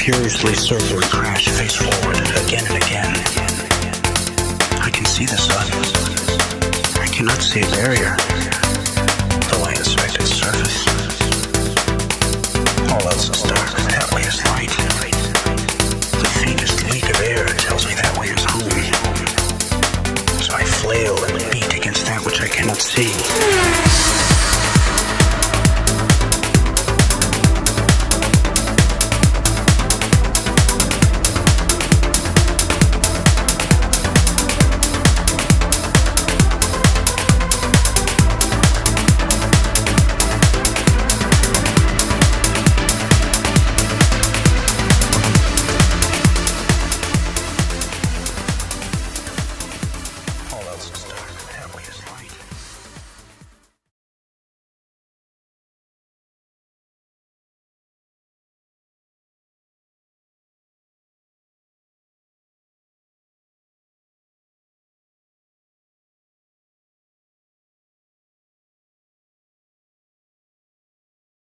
furiously circle and crash face forward again and again. I can see the sun. I cannot see a barrier, though I inspect its surface.